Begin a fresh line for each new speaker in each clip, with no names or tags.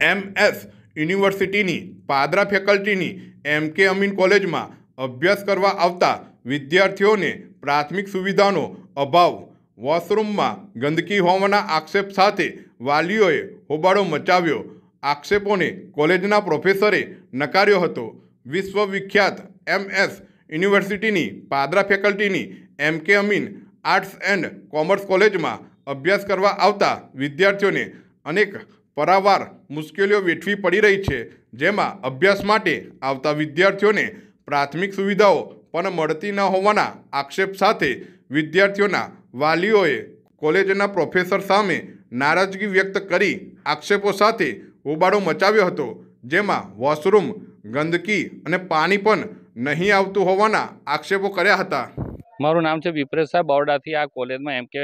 MS યુનિવર્સિટીની પાદરા ફેકલ્ટીની MK Amin કોલેજમાં અભ્યાસ કરવા આવતા વિદ્યાર્થીઓને પ્રાથમિક સુવિધાનો અભાવ, વોશરૂમમાં ગંદકી હોવાના આક્ષેપ સાથે વાલીઓએ હોબાળો મચાવ્યો. આક્ષેપોને કોલેજના પ્રોફેસરે નકાર્યો હતો. વિશ્વવિખ્યાત MS યુનિવર્સિટીની પાદરા ફેકલ્ટીની MK Amin Arts and Commerce કોલેજમાં અભ્યાસ કરવા આવતા વિદ્યાર્થીઓને અનેક પારાવાર મુશ્કેલીઓ વેઠવી પડી રહી છે, જેમાં અભ્યાસ માટે આવતા વિદ્યાર્થીઓને પ્રાથમિક સુવિધાઓ પણ મળતી ન હોવાના આક્ષેપ સાથે વિદ્યાર્થીઓના વાલીઓએ કોલેજના પ્રોફેસર સામે નારાજગી વ્યક્ત કરી આક્ષેપો સાથે હોબાળો મચાવ્યો હતો, જેમાં વોશરૂમ, ગંદકી અને પાણી પણ નહીં આવતું હોવાના આક્ષેપો કર્યા હતા.
મારું નામ છે વિપ્રેશ સાહેબ. બરોડાથી આ કોલેજમાં MK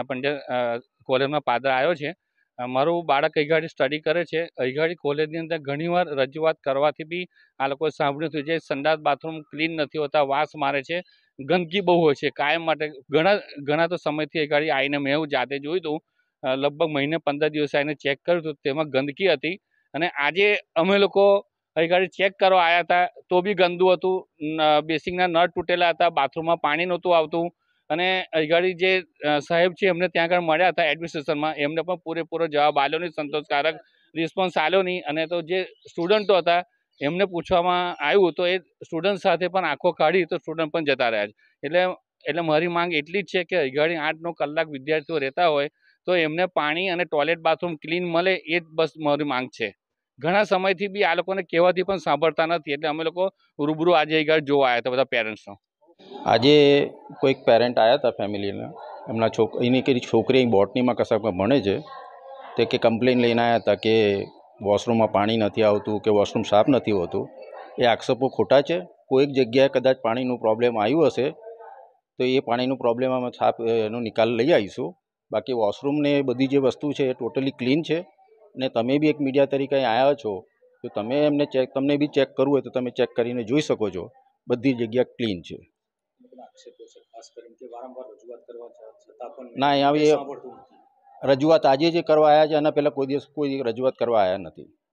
પંડિત કોલેજમાં પાદરા આવ્યો છે. મારું બાળક અહીંગાડી સ્ટડી કરે છે. અહીંગાડી કોલેજની અંદર ઘણીવાર રજૂઆત કરવાથી બી આ લોકોએ સાંભળ્યું હતું જે સંડાસ બાથરૂમ ક્લીન નથી હોતા, વાસ મારે છે, ગંદકી બહુ હોય છે કાયમ માટે. ઘણા તો સમયથી અહીંગાડી આવીને મેં એવું જાતે જોયું હતું. લગભગ મહિને 15 દિવસે આવીને ચેક કર્યું હતું, તેમાં ગંદકી હતી. અને આજે અમે લોકો અહીંગાડી ચેક કરવા આવ્યા હતા તો બી ગંદુ હતું. બેસિંગના નળ તૂટેલા હતા, બાથરૂમમાં પાણી નહોતું આવતું. અને અહીંગાડી જે સાહેબ છે એમને ત્યાં આગળ મળ્યા હતા એડમિનિસ્ટ્રેશનમાં, એમને પણ પૂરેપૂરો જવાબ આપ્યો નહીં, સંતોષકારક રિસ્પોન્સ આપ્યો નહીં. અને તો જે સ્ટુડન્ટો હતા એમને પૂછવામાં આવ્યું તો એ સ્ટુડન્ટ સાથે પણ આંખો કાઢી તો સ્ટુડન્ટ પણ જતા રહ્યા છે. એટલે મારી માંગ એટલી જ છે કે અહીંગાડી 8-9 કલાક વિદ્યાર્થીઓ રહેતા હોય તો એમને પાણી અને ટોયલેટ બાથરૂમ ક્લીન મળે, એ જ બસ મારી માંગ છે. ઘણા સમયથી બી આ લોકોને કહેવાથી પણ સાંભળતા નથી, એટલે અમે લોકો રૂબરૂ આજે અહીંગાડી જોવા આવ્યા હતા બધા પેરેન્ટ્સનો.
આજે કોઈક પેરેન્ટ આવ્યા હતા ફેમિલીના, એમના એની કઈ છોકરી બોટનીમાં કશાકમાં ભણે છે, તે કે કમ્પ્લેન લઈને આવ્યા હતા કે વોશરૂમમાં પાણી નથી આવતું કે વોશરૂમ સાફ નથી હોતું. એ આક્ષેપો ખોટા છે. કોઈક જગ્યાએ કદાચ પાણીનું પ્રોબ્લેમ આવ્યું હશે તો એ પાણીનું પ્રોબ્લેમ અમે સાફ એનો નિકાલ લઈ આવીશું. બાકી વોશરૂમને બધી જે વસ્તુ છે એ ટોટલી ક્લીન છે. અને તમે બી એક મીડિયા તરીકે આવ્યા છો તો તમે તમને બી ચેક કરવું હોય તો તમે ચેક કરીને જોઈ શકો છો, બધી જગ્યા ક્લીન છે. ના, હવે રજૂઆત આજે જે કરવા આવ્યા છે, એના પહેલાં કોઈ દિવસ કોઈ રજૂઆત કરવા આવ્યા નથી.